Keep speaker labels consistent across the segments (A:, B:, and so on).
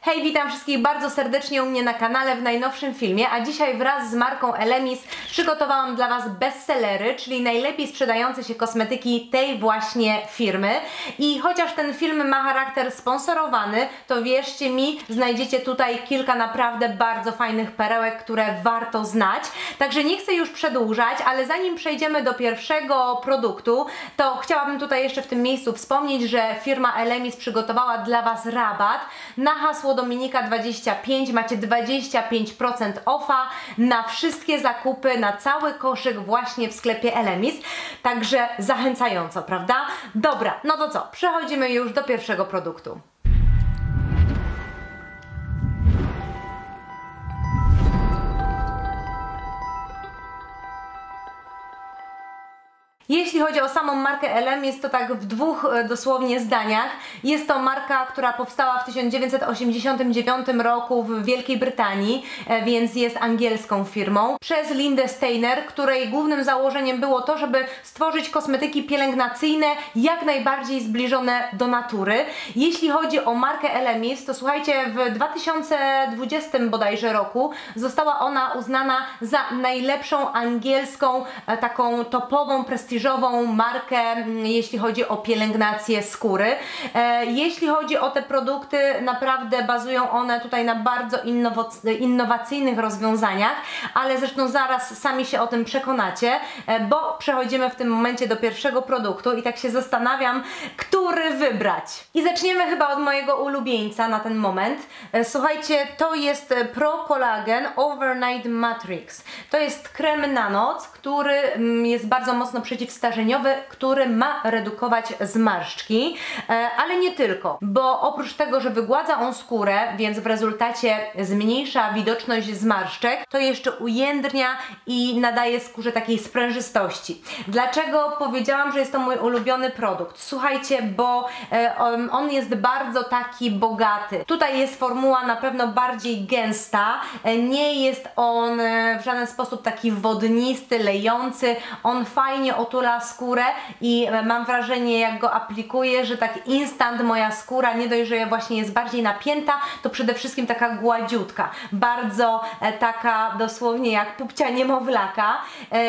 A: Hej, witam wszystkich bardzo serdecznie u mnie na kanale w najnowszym filmie, a dzisiaj wraz z marką Elemis przygotowałam dla Was bestsellery, czyli najlepiej sprzedające się kosmetyki tej właśnie firmy. I chociaż ten film ma charakter sponsorowany, to wierzcie mi, znajdziecie tutaj kilka naprawdę bardzo fajnych perełek, które warto znać. Także nie chcę już przedłużać, ale zanim przejdziemy do pierwszego produktu, to chciałabym tutaj jeszcze w tym miejscu wspomnieć, że firma Elemis przygotowała dla Was rabat na hasło Dominika 25, macie 25% offa na wszystkie zakupy, na cały koszyk właśnie w sklepie Elemis, także zachęcająco, prawda? Dobra, no to co, przechodzimy już do pierwszego produktu. Jeśli chodzi o samą markę Elemis, to tak w dwóch dosłownie zdaniach. Jest to marka, która powstała w 1989 roku w Wielkiej Brytanii, więc jest angielską firmą, przez Lindę Steiner, której głównym założeniem było to, żeby stworzyć kosmetyki pielęgnacyjne jak najbardziej zbliżone do natury. Jeśli chodzi o markę Elemis, to słuchajcie, w 2020 bodajże roku została ona uznana za najlepszą angielską, taką topową, prestiżową markę, jeśli chodzi o pielęgnację skóry. Jeśli chodzi o te produkty, naprawdę bazują one tutaj na bardzo innowacyjnych rozwiązaniach, ale zresztą zaraz sami się o tym przekonacie, bo przechodzimy w tym momencie do pierwszego produktu i tak się zastanawiam, który wybrać. I zaczniemy chyba od mojego ulubieńca na ten moment. Słuchajcie, to jest Pro Collagen Overnight Matrix. To jest krem na noc, który jest bardzo mocno przeciwstarzeniowy, który ma redukować zmarszczki, ale nie tylko, bo oprócz tego, że wygładza on skórę, więc w rezultacie zmniejsza widoczność zmarszczek, to jeszcze ujędrnia i nadaje skórze takiej sprężystości. Dlaczego powiedziałam, że jest to mój ulubiony produkt? Słuchajcie, bo on jest bardzo taki bogaty. Tutaj jest formuła na pewno bardziej gęsta, nie jest on w żaden sposób taki wodnisty, lejący, on fajnie otula skórę i mam wrażenie, jak go aplikuję, że tak instant moja skóra nie dość, że właśnie jest bardziej napięta, to przede wszystkim taka gładziutka, bardzo taka dosłownie jak pupcia niemowlaka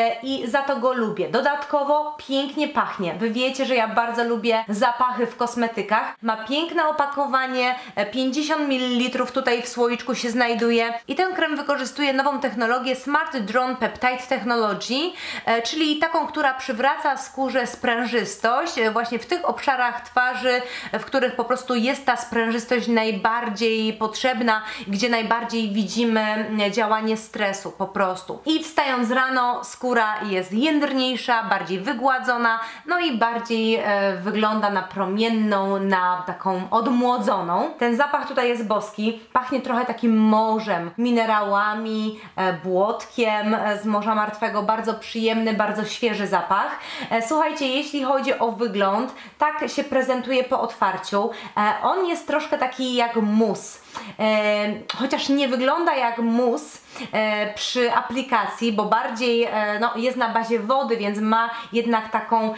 A: i za to go lubię. Dodatkowo pięknie pachnie. Wy wiecie, że ja bardzo lubię zapachy w kosmetykach. Ma piękne opakowanie, 50 ml tutaj w słoiczku się znajduje i ten krem wykorzystuje nową technologię Smart Drawn Peptide Technology, czyli taką, która przywraca skórze sprężystość właśnie w tych obszarach twarzy, w których po prostu jest ta sprężystość najbardziej potrzebna, gdzie najbardziej widzimy działanie stresu po prostu. I wstając rano skóra jest jędrniejsza, bardziej wygładzona, no i bardziej wygląda na promienną, na taką odmłodzoną. Ten zapach tutaj jest boski, pachnie trochę takim morzem, minerałami, błotkiem z Morza Martwego, bardzo przyjemny, bardzo świeży zapach. Słuchajcie, jeśli chodzi o wygląd, tak się prezentuje po otwarciu. On jest troszkę taki jak mus, chociaż nie wygląda jak mus przy aplikacji, bo bardziej no, jest na bazie wody, więc ma jednak taką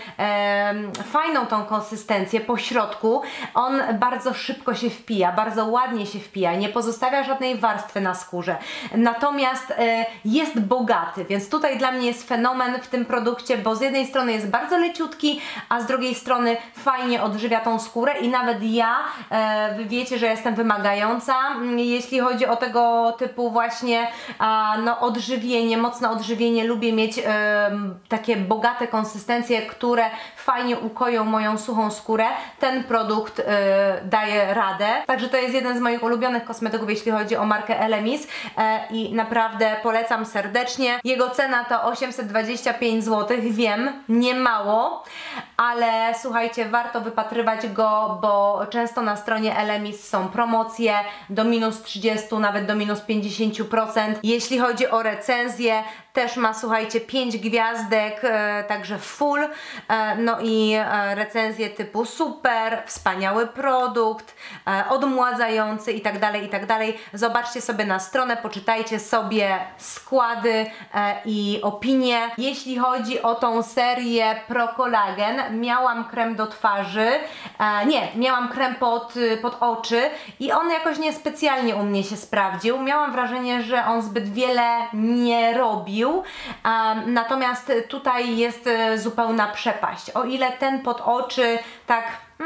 A: fajną tą konsystencję po środku. On bardzo szybko się wpija, bardzo ładnie się wpija, nie pozostawia żadnej warstwy na skórze. Natomiast jest bogaty, więc tutaj dla mnie jest fenomen w tym produkcie, bo z jednej strony jest bardzo leciutki, a z drugiej strony fajnie odżywia tą skórę i nawet ja, wy wiecie, że jestem wymagająca, jeśli chodzi o tego typu właśnie no, odżywienie, mocne odżywienie, lubię mieć takie bogate konsystencje, które fajnie ukoją moją suchą skórę. Ten produkt daje radę, także to jest jeden z moich ulubionych kosmetyków, jeśli chodzi o markę Elemis i naprawdę polecam serdecznie. Jego cena to 825 zł, wiem, nie mało, ale słuchajcie, warto wypatrywać go, bo często na stronie Elemis są promocje do minus 30, nawet do minus 50%. Jeśli chodzi o recenzję, też ma, słuchajcie, 5 gwiazdek, także full, no i recenzje typu super, wspaniały produkt, odmładzający i tak dalej, i tak dalej. Zobaczcie sobie na stronę, poczytajcie sobie składy i opinie. Jeśli chodzi o tą serię Pro Collagen, miałam krem do twarzy, nie, miałam krem pod oczy i on jakoś niespecjalnie u mnie się sprawdził. Miałam wrażenie, że on zbyt wiele nie robił, natomiast tutaj jest zupełna przepaść. O ile ten pod oczy tak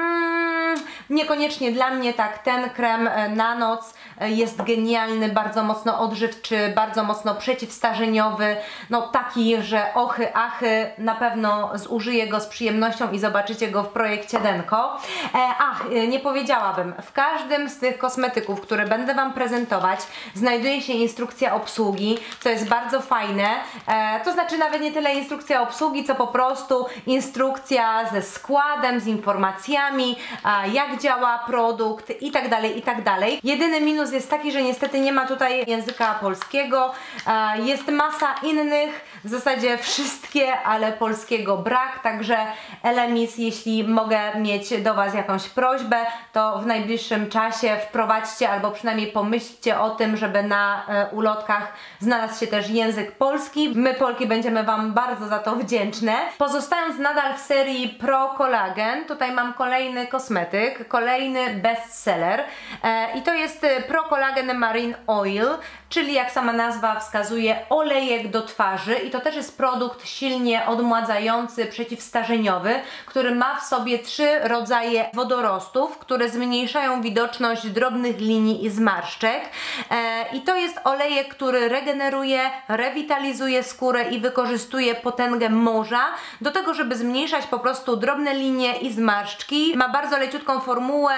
A: niekoniecznie dla mnie, tak ten krem na noc jest genialny, bardzo mocno odżywczy, bardzo mocno przeciwstarzeniowy, no taki, że ochy, achy, na pewno zużyję go z przyjemnością i zobaczycie go w projekcie Denko. Nie powiedziałabym, w każdym z tych kosmetyków, które będę Wam prezentować, znajduje się instrukcja obsługi, co jest bardzo fajne, to znaczy nawet nie tyle instrukcja obsługi, co po prostu instrukcja ze składem, z informacjami, jak działa produkt i tak dalej, i tak dalej. Jedyny minus jest taki, że niestety nie ma tutaj języka polskiego, jest masa innych, w zasadzie wszystkie, ale polskiego brak, także Elemis, jeśli mogę mieć do Was jakąś prośbę, to w najbliższym czasie wprowadźcie albo przynajmniej pomyślcie o tym, żeby na ulotkach znalazł się też język polski. My Polki będziemy Wam bardzo za to wdzięczne. Pozostając nadal w serii Pro Collagen, tutaj mam kolejny kosmetyk, kolejny bestseller i to jest Pro Collagen Marine Oil, czyli jak sama nazwa wskazuje, olejek do twarzy i to też jest produkt silnie odmładzający, przeciwstarzeniowy, który ma w sobie 3 rodzaje wodorostów, które zmniejszają widoczność drobnych linii i zmarszczek i to jest olejek, który regeneruje, rewitalizuje skórę i wykorzystuje potęgę morza do tego, żeby zmniejszać po prostu drobne linie i zmarszczki. Ma bardzo leciutką formułę,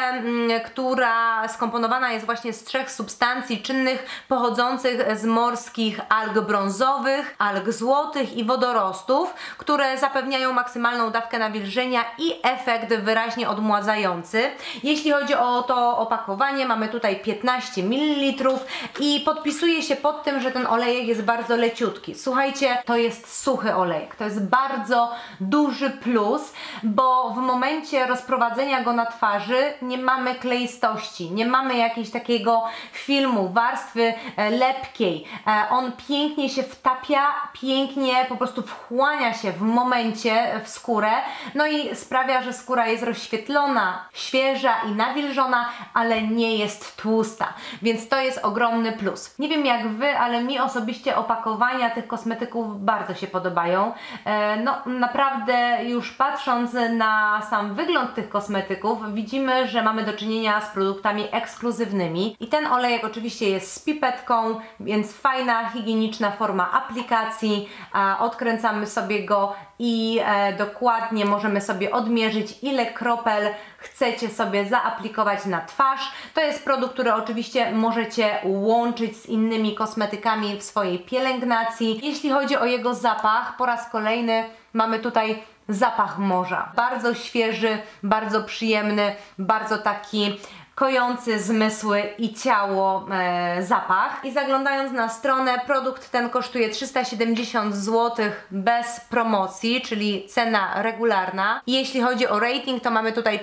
A: która skomponowana jest właśnie z 3 substancji czynnych pochodzących z morskich alg brązowych, alg złotych i wodorostów, które zapewniają maksymalną dawkę nawilżenia i efekt wyraźnie odmładzający. Jeśli chodzi o to opakowanie, mamy tutaj 15 ml i podpisuje się pod tym, że ten olejek jest bardzo leciutki. Słuchajcie, to jest suchy olejek, to jest bardzo duży plus, bo w momencie rozprowadzenia go na twarzy nie mamy kleistości, nie mamy jakiegoś takiego filmu, warstwy lepkiej. On pięknie się wtapia, pięknie po prostu wchłania się w momencie w skórę, no i sprawia, że skóra jest rozświetlona, świeża i nawilżona, ale nie jest tłusta, więc to jest ogromny plus. Nie wiem jak Wy, ale mi osobiście opakowania tych kosmetyków bardzo się podobają. No naprawdę już patrząc na sam wygląd tych kosmetyków, widzimy, że mamy do czynienia z produktami ekskluzywnymi i ten olejek oczywiście jest z pipetką, więc fajna, higieniczna forma aplikacji. Odkręcamy sobie go i dokładnie możemy sobie odmierzyć, ile kropel chcecie sobie zaaplikować na twarz. To jest produkt, który oczywiście możecie łączyć z innymi kosmetykami w swojej pielęgnacji. Jeśli chodzi o jego zapach, po raz kolejny mamy tutaj zapach morza. Bardzo świeży, bardzo przyjemny, bardzo taki kojący zmysły i ciało zapach. I zaglądając na stronę, produkt ten kosztuje 370 zł bez promocji, czyli cena regularna. I jeśli chodzi o rating, to mamy tutaj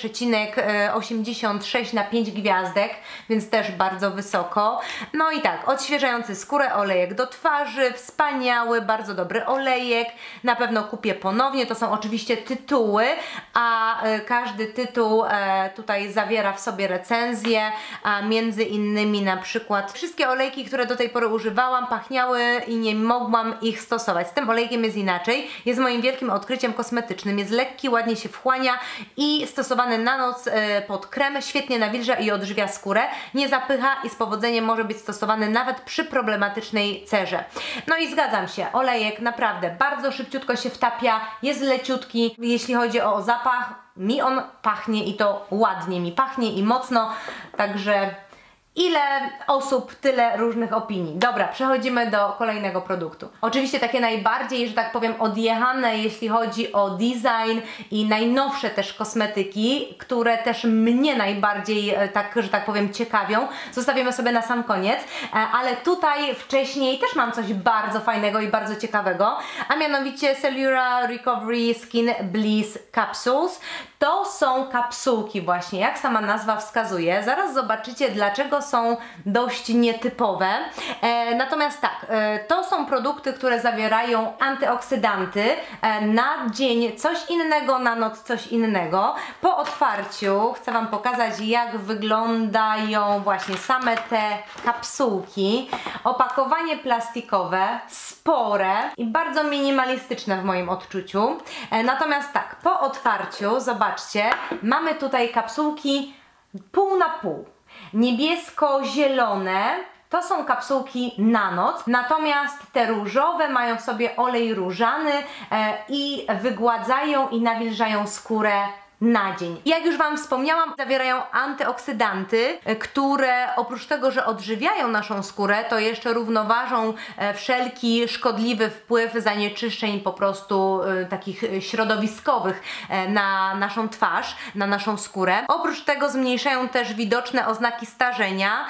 A: 4,86 na 5 gwiazdek, więc też bardzo wysoko. No i tak, odświeżający skórę, olejek do twarzy, wspaniały, bardzo dobry olejek. Na pewno kupię ponownie, to są oczywiście tytuły, a każdy tytuł tutaj zawiera w sobie recenzje, a między innymi na przykład wszystkie olejki, które do tej pory używałam, pachniały i nie mogłam ich stosować. Z tym olejkiem jest inaczej, jest moim wielkim odkryciem kosmetycznym, jest lekki, ładnie się wchłania i stosowany na noc pod krem świetnie nawilża i odżywia skórę, nie zapycha i z powodzeniem może być stosowany nawet przy problematycznej cerze. No i zgadzam się, olejek naprawdę bardzo szybciutko się wtapia, jest leciutki, jeśli chodzi o zapach, mi on pachnie i to ładnie mi pachnie i mocno, także ile osób, tyle różnych opinii. Dobra, przechodzimy do kolejnego produktu. Oczywiście takie najbardziej, że tak powiem, odjechane, jeśli chodzi o design i najnowsze też kosmetyki, które też mnie najbardziej, tak, że tak powiem, ciekawią. Zostawimy sobie na sam koniec, ale tutaj wcześniej też mam coś bardzo fajnego i bardzo ciekawego, a mianowicie Cellular Recovery Skin Bliss Capsules. To są kapsułki właśnie, jak sama nazwa wskazuje. Zaraz zobaczycie, dlaczego są dość nietypowe. Natomiast tak, to są produkty, które zawierają antyoksydanty. Na dzień coś innego, na noc coś innego. Po otwarciu chcę Wam pokazać, jak wyglądają właśnie same te kapsułki. Opakowanie plastikowe, spore i bardzo minimalistyczne w moim odczuciu. Natomiast tak, po otwarciu, zobaczcie, mamy tutaj kapsułki pół na pół. Niebiesko-zielone to są kapsułki na noc, natomiast te różowe mają w sobie olej różany i wygładzają i nawilżają skórę na dzień. Jak już Wam wspomniałam, zawierają antyoksydanty, które oprócz tego, że odżywiają naszą skórę, to jeszcze równoważą wszelki szkodliwy wpływ zanieczyszczeń po prostu takich środowiskowych na naszą twarz, na naszą skórę. Oprócz tego zmniejszają też widoczne oznaki starzenia,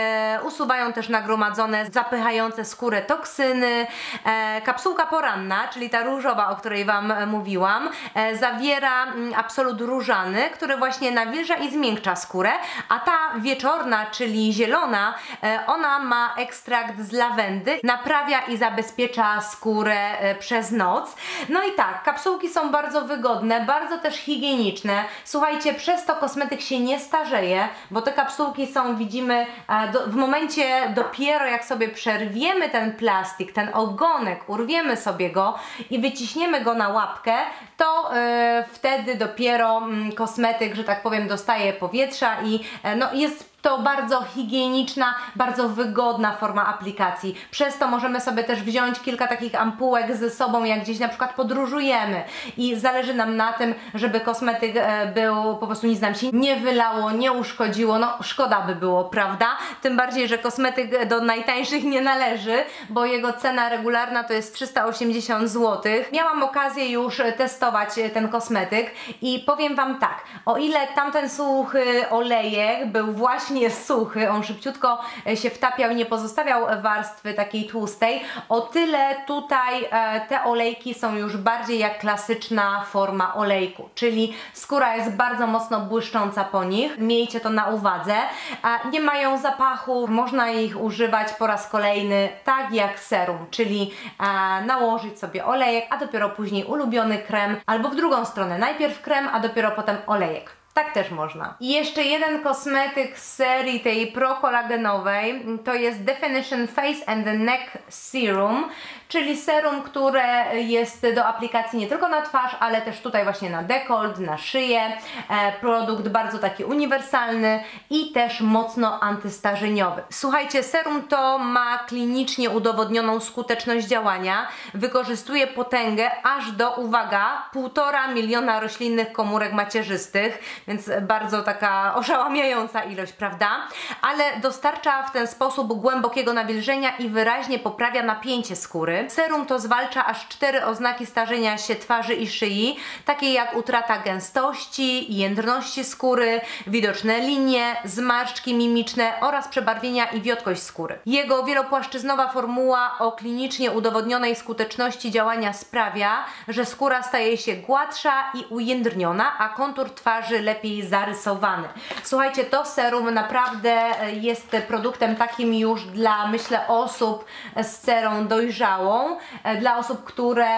A: usuwają też nagromadzone, zapychające skórę toksyny. Kapsułka poranna, czyli ta różowa, o której Wam mówiłam, zawiera absolut różany, który właśnie nawilża i zmiękcza skórę, a ta wieczorna, czyli zielona, ona ma ekstrakt z lawendy, naprawia i zabezpiecza skórę przez noc. No i tak, kapsułki są bardzo wygodne, bardzo też higieniczne. Słuchajcie, przez to kosmetyk się nie starzeje, bo te kapsułki są, widzimy, w momencie dopiero jak sobie przerwiemy ten plastik, ten ogonek, urwiemy sobie go i wyciśniemy go na łapkę, to wtedy dopiero kosmetyk, że tak powiem, dostaje powietrza i no, jest to bardzo higieniczna, bardzo wygodna forma aplikacji. Przez to możemy sobie też wziąć kilka takich ampułek ze sobą, jak gdzieś na przykład podróżujemy i zależy nam na tym, żeby kosmetyk był, po prostu nic nam się nie wylało, nie uszkodziło, no szkoda by było, prawda? Tym bardziej, że kosmetyk do najtańszych nie należy, bo jego cena regularna to jest 380 zł. Miałam okazję już testować ten kosmetyk i powiem Wam tak, o ile tamten suchy olejek był właśnie suchy, on szybciutko się wtapiał i nie pozostawiał warstwy takiej tłustej, o tyle tutaj te olejki są już bardziej jak klasyczna forma olejku, czyli skóra jest bardzo mocno błyszcząca po nich, miejcie to na uwadze, nie mają zapachu, można ich używać po raz kolejny tak jak serum, czyli nałożyć sobie olejek, a dopiero później ulubiony krem, albo w drugą stronę, najpierw krem, a dopiero potem olejek. Tak też można. I jeszcze jeden kosmetyk z serii tej prokolagenowej, to jest Definition Face and Neck Serum, czyli serum, które jest do aplikacji nie tylko na twarz, ale też tutaj właśnie na dekolt, na szyję. Produkt bardzo taki uniwersalny i też mocno antystarzeniowy. Słuchajcie, serum to ma klinicznie udowodnioną skuteczność działania, wykorzystuje potęgę aż do, uwaga, 1,5 miliona roślinnych komórek macierzystych, więc bardzo taka oszałamiająca ilość, prawda? Ale dostarcza w ten sposób głębokiego nawilżenia i wyraźnie poprawia napięcie skóry. Serum to zwalcza aż 4 oznaki starzenia się twarzy i szyi, takie jak utrata gęstości, jędrności skóry, widoczne linie, zmarszczki mimiczne oraz przebarwienia i wiotkość skóry. Jego wielopłaszczyznowa formuła o klinicznie udowodnionej skuteczności działania sprawia, że skóra staje się gładsza i ujędrniona, a kontur twarzy lepiej zarysowany. Słuchajcie, to serum naprawdę jest produktem takim już dla, myślę, osób z cerą dojrzałą, dla osób, które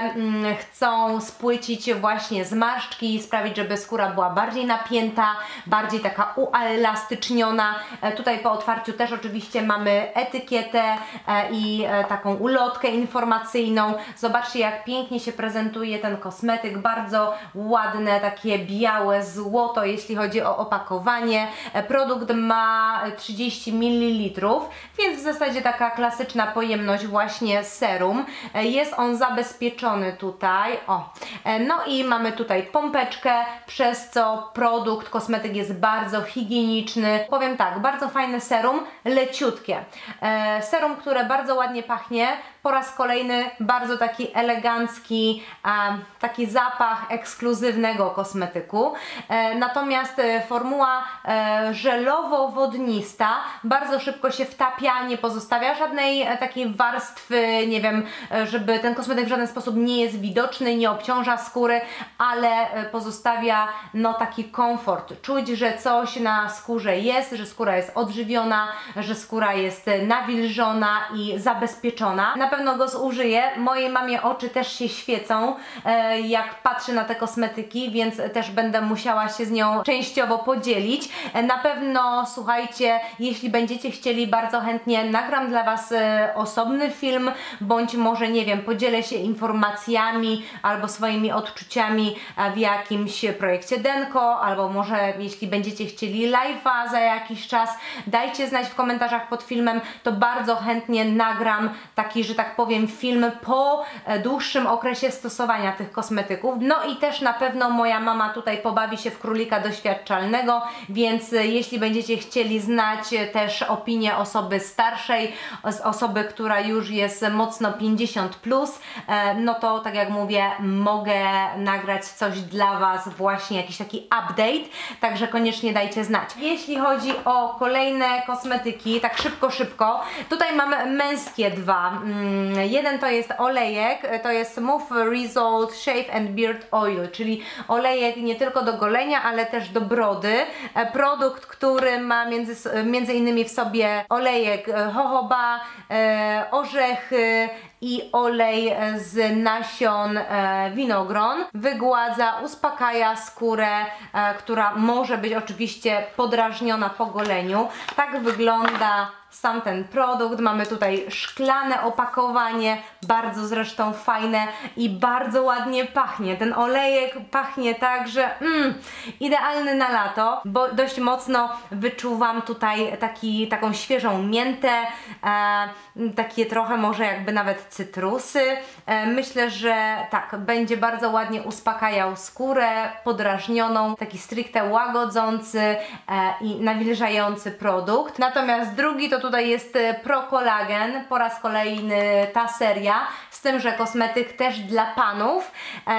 A: chcą spłycić właśnie zmarszczki i sprawić, żeby skóra była bardziej napięta, bardziej taka uelastyczniona. Tutaj po otwarciu też oczywiście mamy etykietę i taką ulotkę informacyjną. Zobaczcie, jak pięknie się prezentuje ten kosmetyk, bardzo ładne, takie białe złoto, jeśli chodzi o opakowanie. Produkt ma 30 ml, więc w zasadzie taka klasyczna pojemność właśnie serum. Jest on zabezpieczony tutaj, o. No i mamy tutaj pompeczkę, przez co produkt, kosmetyk jest bardzo higieniczny. Powiem tak, bardzo fajne serum, leciutkie. Serum, które bardzo ładnie pachnie, po raz kolejny bardzo taki elegancki, taki zapach ekskluzywnego kosmetyku. Natomiast formuła żelowo-wodnista bardzo szybko się wtapia, nie pozostawia żadnej takiej warstwy, nie wiem, żeby ten kosmetyk w żaden sposób nie jest widoczny, nie obciąża skóry, ale pozostawia no taki komfort. Czuć, że coś na skórze jest, że skóra jest odżywiona, że skóra jest nawilżona i zabezpieczona. Na pewno go zużyję. Mojej mamie oczy też się świecą, jak patrzy na te kosmetyki, więc też będę musiała się z nią częściowo podzielić. Na pewno, słuchajcie, jeśli będziecie chcieli, bardzo chętnie nagram dla Was osobny film, bądź może, nie wiem, podzielę się informacjami albo swoimi odczuciami w jakimś projekcie Denko, albo może jeśli będziecie chcieli live'a za jakiś czas, dajcie znać w komentarzach pod filmem, to bardzo chętnie nagram taki, że tak powiem, film po dłuższym okresie stosowania tych kosmetyków. No i też na pewno moja mama tutaj pobawi się w królika doświadczalnego, więc jeśli będziecie chcieli znać też opinię osoby starszej, osoby, która już jest mocno 50+, no to tak jak mówię, mogę nagrać coś dla Was, właśnie jakiś taki update, także koniecznie dajcie znać. Jeśli chodzi o kolejne kosmetyki, tak szybko, tutaj mamy męskie dwa. Jeden to jest olejek, to jest Smooth Result Shave and Beard Oil, czyli olejek nie tylko do golenia, ale też do brody. Produkt, który ma między innymi w sobie olejek jojoba, orzechy i olej z nasion winogron. Wygładza, uspokaja skórę, która może być oczywiście podrażniona po goleniu. Tak wygląda sam ten produkt. Mamy tutaj szklane opakowanie, bardzo zresztą fajne i bardzo ładnie pachnie. Ten olejek pachnie tak, że idealny na lato, bo dość mocno wyczuwam tutaj taką świeżą miętę, takie trochę może jakby nawet cytrusy. Myślę, że tak, będzie bardzo ładnie uspokajał skórę podrażnioną, taki stricte łagodzący i nawilżający produkt. Natomiast drugi to tutaj jest Pro Collagen, po raz kolejny ta seria, z tym, że kosmetyk też dla panów.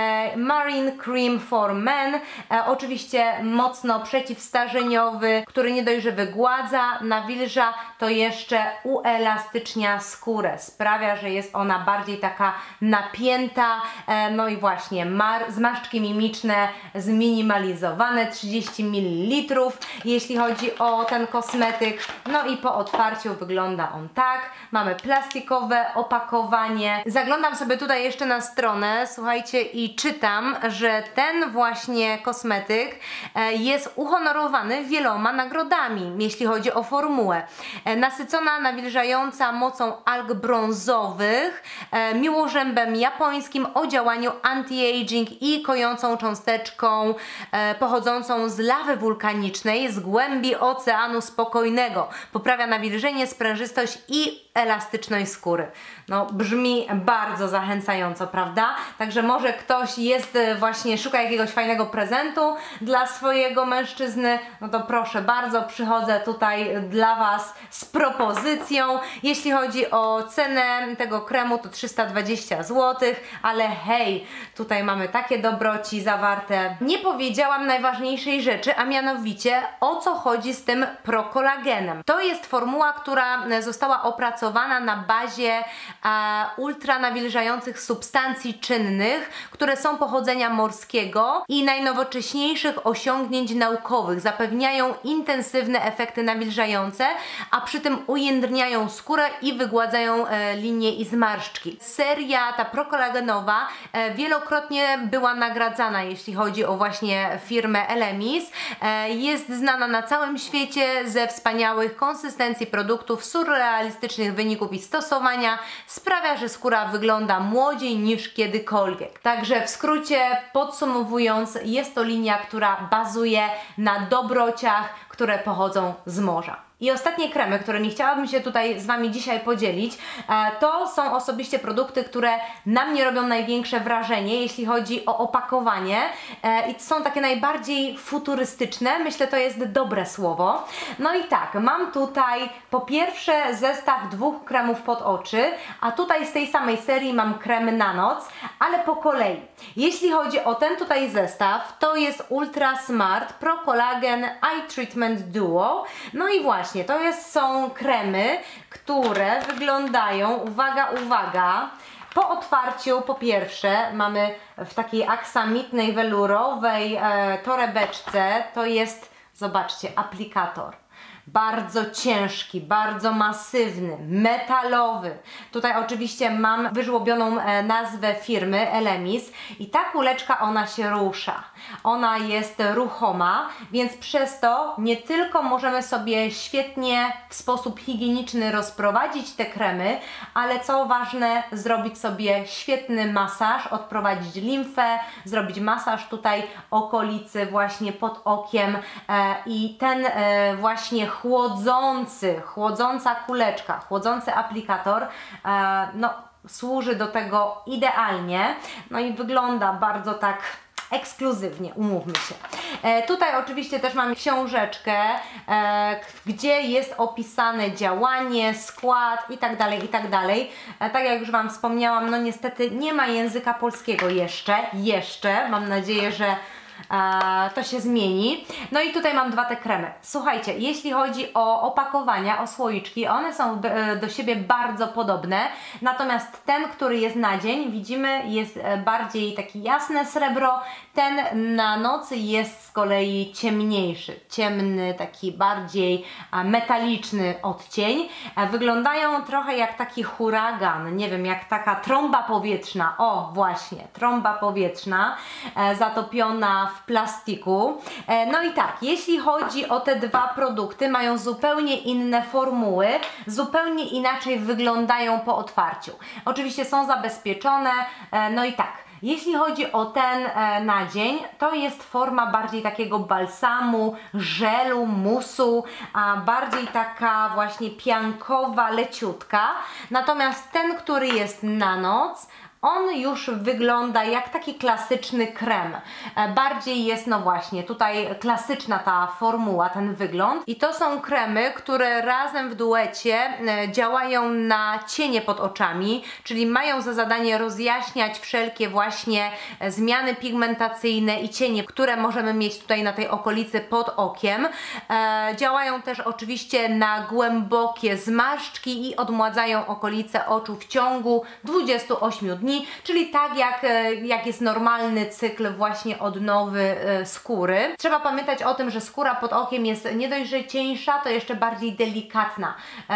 A: Marine Cream for Men, oczywiście mocno przeciwstarzeniowy, który nie dość, że wygładza, nawilża, to jeszcze uelastycznia skórę. Sprawia, że jest ona bardziej taka napięta, no i właśnie zmarszczki mimiczne zminimalizowane, 30 ml, jeśli chodzi o ten kosmetyk. No i po otwarciu wygląda on tak. Mamy plastikowe opakowanie. Zaglądam sobie tutaj jeszcze na stronę, słuchajcie, i czytam, że ten właśnie kosmetyk jest uhonorowany wieloma nagrodami, jeśli chodzi o formułę. Nasycona, nawilżająca mocą alg brązowych, miłożębem japońskim o działaniu anti-aging i kojącą cząsteczką pochodzącą z lawy wulkanicznej z głębi Oceanu Spokojnego. Poprawia nawilżenie, sprężystość i elastyczność skóry. No, brzmi bardzo zachęcająco, prawda? Także może ktoś szuka jakiegoś fajnego prezentu dla swojego mężczyzny, no to proszę bardzo, przychodzę tutaj dla Was z propozycją. Jeśli chodzi o cenę tego kremu, to 320 zł, ale hej, tutaj mamy takie dobroci zawarte. Nie powiedziałam najważniejszej rzeczy, a mianowicie o co chodzi z tym Pro Collagenem. To jest formuła, która została opracowana na bazie ultra nawilżających substancji czynnych, które są pochodzenia morskiego i najnowocześniejszych osiągnięć naukowych. Zapewniają intensywne efekty nawilżające, a przy tym ujędrniają skórę i wygładzają linie i zmarszczki. Seria ta prokolagenowa wielokrotnie była nagradzana, jeśli chodzi o właśnie firmę Elemis. Jest znana na całym świecie ze wspaniałych konsystencji produktów, surrealistycznych wyników i stosowania. Sprawia, że skóra wygląda młodziej niż kiedykolwiek. Także w skrócie podsumowując, jest to linia, która bazuje na dobrociach, które pochodzą z morza. I ostatnie kremy, którymi chciałabym się tutaj z Wami dzisiaj podzielić, to są osobiście produkty, które na mnie robią największe wrażenie, jeśli chodzi o opakowanie i są takie najbardziej futurystyczne, myślę, to jest dobre słowo. No i tak, mam tutaj po pierwsze zestaw 2 kremów pod oczy, a tutaj z tej samej serii mam krem na noc, ale po kolei. Jeśli chodzi o ten tutaj zestaw, to jest Ultra Smart Pro Collagen Eye Treatment Duo. No i właśnie, są kremy, które wyglądają, uwaga, uwaga, po otwarciu po pierwsze mamy w takiej aksamitnej, welurowej torebeczce, to jest, zobaczcie, aplikator. Bardzo ciężki, bardzo masywny, metalowy. Tutaj oczywiście mam wyżłobioną nazwę firmy Elemis i ta kuleczka, ona się rusza. Ona jest ruchoma, więc przez to nie tylko możemy sobie świetnie w sposób higieniczny rozprowadzić te kremy, ale co ważne, zrobić sobie świetny masaż, odprowadzić limfę, zrobić masaż tutaj okolicy właśnie pod okiem i ten właśnie chłodząca kuleczka, chłodzący aplikator, no, służy do tego idealnie, no i wygląda bardzo tak ekskluzywnie, umówmy się. Tutaj oczywiście też mamy książeczkę, gdzie jest opisane działanie, skład i tak dalej, i tak dalej. Tak jak już Wam wspomniałam, no niestety nie ma języka polskiego jeszcze. Mam nadzieję, że to się zmieni. No i tutaj mam 2 te kremy. Słuchajcie, jeśli chodzi o opakowania, o słoiczki, one są do siebie bardzo podobne, natomiast ten, który jest na dzień, widzimy, jest bardziej taki jasne srebro, ten na nocy jest z kolei ciemniejszy, ciemny, taki bardziej metaliczny odcień. Wyglądają trochę jak taki huragan, nie wiem, jak taka trąba powietrzna, o właśnie, trąba powietrzna, zatopiona w plastiku. No i tak, jeśli chodzi o te 2 produkty, mają zupełnie inne formuły, zupełnie inaczej wyglądają po otwarciu. Oczywiście są zabezpieczone, no i tak. Jeśli chodzi o ten na dzień, to jest forma bardziej takiego balsamu, żelu, musu, a bardziej taka właśnie piankowa, leciutka. Natomiast ten, który jest na noc, on już wygląda jak taki klasyczny krem. Bardziej jest, no właśnie, tutaj klasyczna ta formuła, ten wygląd. I to są kremy, które razem w duecie działają na cienie pod oczami, czyli mają za zadanie rozjaśniać wszelkie właśnie zmiany pigmentacyjne i cienie, które możemy mieć tutaj na tej okolicy pod okiem. Działają też oczywiście na głębokie zmarszczki i odmładzają okolice oczu w ciągu 28 dni. Czyli tak jak jest normalny cykl właśnie odnowy skóry. Trzeba pamiętać o tym, że skóra pod okiem jest nie dość, że cieńsza, to jeszcze bardziej delikatna,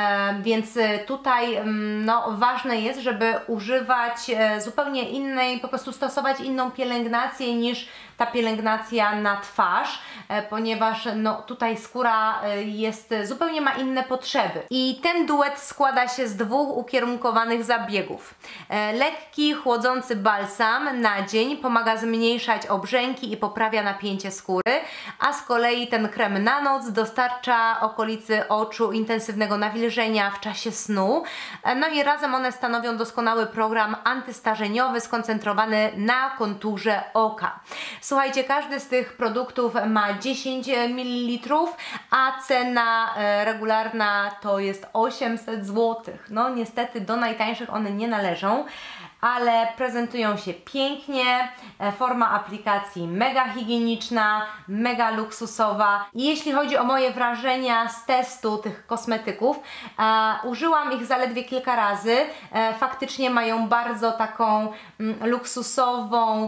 A: więc tutaj no, ważne jest, żeby używać zupełnie innej, po prostu stosować inną pielęgnację niż ta pielęgnacja na twarz, ponieważ no, tutaj skóra zupełnie ma inne potrzeby. I ten duet składa się z 2 ukierunkowanych zabiegów. Lekki, chłodzący balsam na dzień pomaga zmniejszać obrzęki i poprawia napięcie skóry, a z kolei ten krem na noc dostarcza okolicy oczu intensywnego nawilżenia w czasie snu. No i razem one stanowią doskonały program antystarzeniowy skoncentrowany na konturze oka. Słuchajcie, każdy z tych produktów ma 10 ml, a cena regularna to jest 800 zł. No niestety do najtańszych one nie należą, ale prezentują się pięknie, forma aplikacji mega higieniczna, mega luksusowa. I jeśli chodzi o moje wrażenia z testu tych kosmetyków, użyłam ich zaledwie kilka razy. Faktycznie mają bardzo taką luksusową,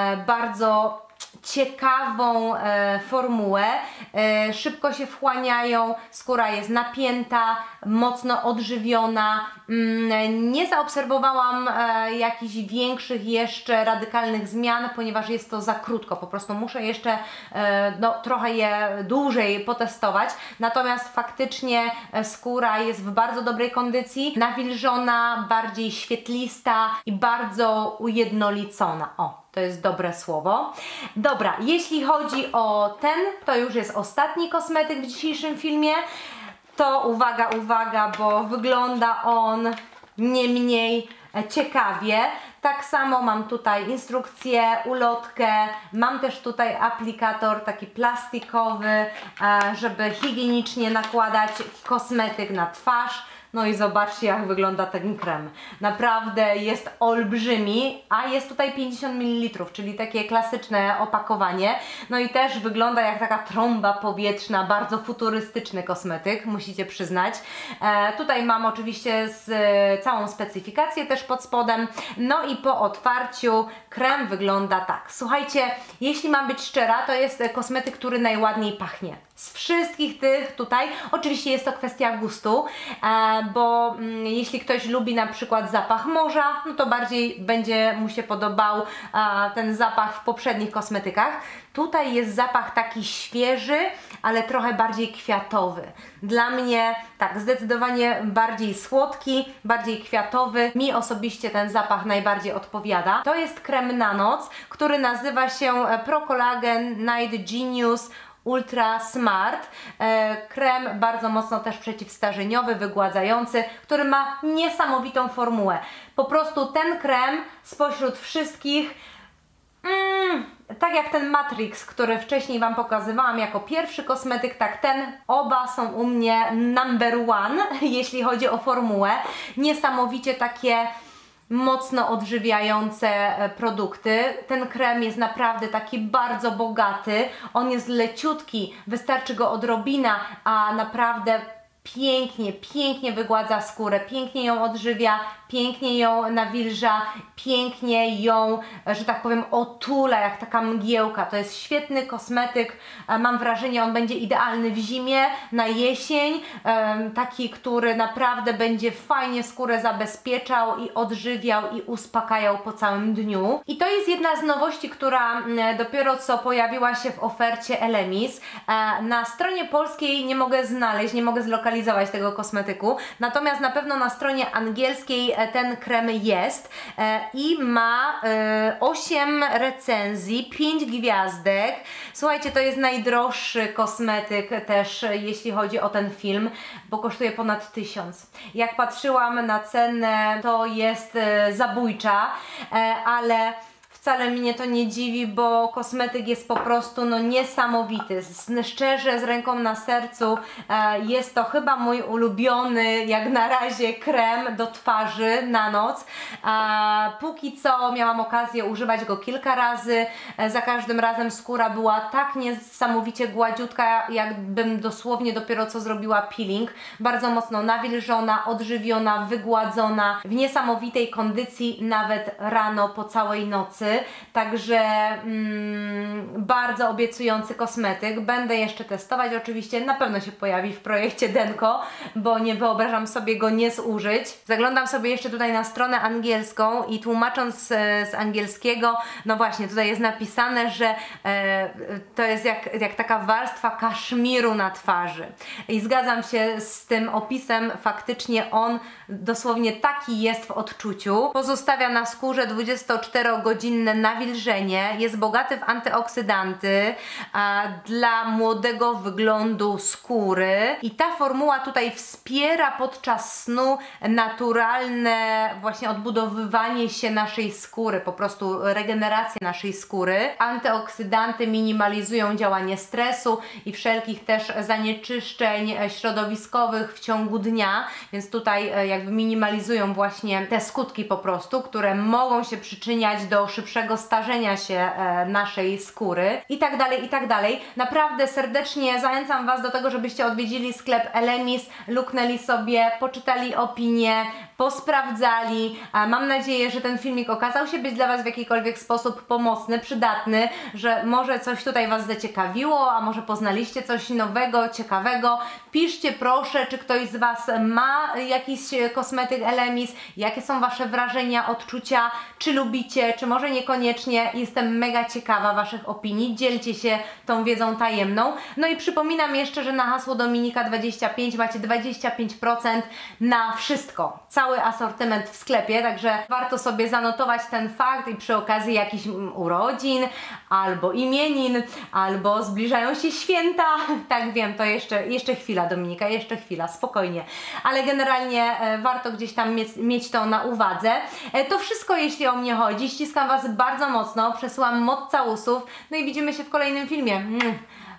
A: bardzo ciekawą formułę, szybko się wchłaniają, skóra jest napięta, mocno odżywiona. Nie zaobserwowałam jakichś większych jeszcze radykalnych zmian, ponieważ jest to za krótko, po prostu muszę jeszcze no, trochę je dłużej potestować, natomiast faktycznie skóra jest w bardzo dobrej kondycji, nawilżona, bardziej świetlista i bardzo ujednolicona. O, to jest dobre słowo. Dobra, jeśli chodzi o ten, to już jest ostatni kosmetyk w dzisiejszym filmie. to uwaga, uwaga, bo wygląda on nie mniej ciekawie. Tak samo mam tutaj instrukcję, ulotkę, mam też tutaj aplikator taki plastikowy, żeby higienicznie nakładać kosmetyk na twarz. No i zobaczcie, jak wygląda ten krem. Naprawdę jest olbrzymi, a jest tutaj 50 ml, czyli takie klasyczne opakowanie. No i też wygląda jak taka trąba powietrzna, bardzo futurystyczny kosmetyk, musicie przyznać. Tutaj mam oczywiście całą specyfikację też pod spodem. No i po otwarciu krem wygląda tak. Słuchajcie, jeśli mam być szczera, to jest kosmetyk, który najładniej pachnie. Z wszystkich tych tutaj, oczywiście jest to kwestia gustu, bo jeśli ktoś lubi na przykład zapach morza, no to bardziej będzie mu się podobał ten zapach w poprzednich kosmetykach. Tutaj jest zapach taki świeży, ale trochę bardziej kwiatowy. Dla mnie tak, zdecydowanie bardziej słodki, bardziej kwiatowy. Mi osobiście ten zapach najbardziej odpowiada. To jest krem na noc, który nazywa się Pro Collagen Night Genius Ultra Smart. Krem bardzo mocno też przeciwstarzeniowy, wygładzający, który ma niesamowitą formułę. Po prostu ten krem spośród wszystkich, tak jak ten Matrix, który wcześniej Wam pokazywałam jako pierwszy kosmetyk, tak ten, oba są u mnie number one, jeśli chodzi o formułę. Niesamowicie takie mocno odżywiające produkty. Ten krem jest naprawdę taki bardzo bogaty, on jest leciutki, wystarczy go odrobina, a naprawdę pięknie wygładza skórę, pięknie ją odżywia, pięknie ją nawilża, pięknie ją, że tak powiem, otula jak taka mgiełka. To jest świetny kosmetyk, mam wrażenie, on będzie idealny w zimie, na jesień, taki, który naprawdę będzie fajnie skórę zabezpieczał i odżywiał i uspokajał po całym dniu. I to jest jedna z nowości, która dopiero co pojawiła się w ofercie Elemis. Na stronie polskiej nie mogę znaleźć, nie mogę zlokalizować tego kosmetyku, natomiast na pewno na stronie angielskiej ten krem jest i ma 8 recenzji, 5 gwiazdek. Słuchajcie, to jest najdroższy kosmetyk też, jeśli chodzi o ten film, bo kosztuje ponad 1000. Jak patrzyłam na cenę, to jest zabójcza, ale wcale mnie to nie dziwi, bo kosmetyk jest po prostu no niesamowity. Szczerze, z ręką na sercu, jest to chyba mój ulubiony jak na razie krem do twarzy na noc. Póki co miałam okazję używać go kilka razy. Za każdym razem skóra była tak niesamowicie gładziutka, jakbym dosłownie dopiero co zrobiła peeling. Bardzo mocno nawilżona, odżywiona, wygładzona, w niesamowitej kondycji nawet rano po całej nocy. Także bardzo obiecujący kosmetyk. Będę jeszcze testować, oczywiście na pewno się pojawi w projekcie Denko, bo nie wyobrażam sobie go nie zużyć. Zaglądam sobie jeszcze tutaj na stronę angielską i tłumacząc z angielskiego, no właśnie tutaj jest napisane, że to jest jak taka warstwa kaszmiru na twarzy. I zgadzam się z tym opisem, faktycznie on dosłownie taki jest w odczuciu. Pozostawia na skórze 24-godzinne nawilżenie, jest bogaty w antyoksydanty dla młodego wyglądu skóry i ta formuła tutaj wspiera podczas snu naturalne właśnie odbudowywanie się naszej skóry, po prostu regenerację naszej skóry. Antyoksydanty minimalizują działanie stresu i wszelkich też zanieczyszczeń środowiskowych w ciągu dnia, więc tutaj jakby minimalizują właśnie te skutki po prostu, które mogą się przyczyniać do szybszego starzenia się naszej skóry i tak dalej, i tak dalej. Naprawdę serdecznie zachęcam Was do tego, żebyście odwiedzili sklep Elemis, luknęli sobie, poczytali opinie, posprawdzali. Mam nadzieję, że ten filmik okazał się być dla Was w jakikolwiek sposób pomocny, przydatny, że może coś tutaj Was zaciekawiło, a może poznaliście coś nowego, ciekawego. Piszcie proszę, czy ktoś z Was ma jakiś kosmetyk Elemis, jakie są Wasze wrażenia, odczucia, czy lubicie, czy może niekoniecznie. Jestem mega ciekawa Waszych opinii. Dzielcie się tą wiedzą tajemną. No i przypominam jeszcze, że na hasło Dominika25 macie 25% na wszystko. Cały asortyment w sklepie, także warto sobie zanotować ten fakt i przy okazji jakichś urodzin, albo imienin, albo zbliżają się święta. Tak wiem, to jeszcze chwila, Dominika, jeszcze chwila, spokojnie. Ale generalnie warto gdzieś tam mieć to na uwadze. To wszystko, jeśli o mnie chodzi. Ściskam Was bardzo mocno, przesyłam moc całusów, no i widzimy się w kolejnym filmie.